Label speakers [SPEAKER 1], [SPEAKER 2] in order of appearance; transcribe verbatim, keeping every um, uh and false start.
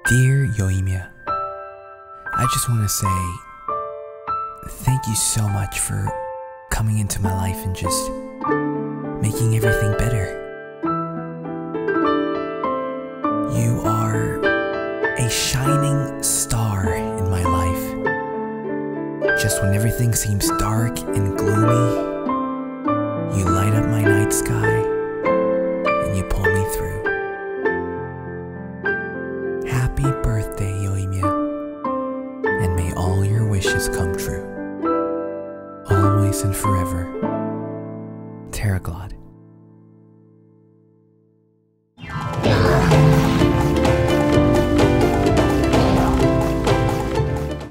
[SPEAKER 1] Dear Yoimiya, I just want to say thank you so much for coming into my life and just making everything better. You are a shining star in my life. Just when everything seems dark and gloomy, you light up my night sky and you pull me through. Happy birthday, Yoimiya, and may all your wishes come true. Always and forever, Terraglod.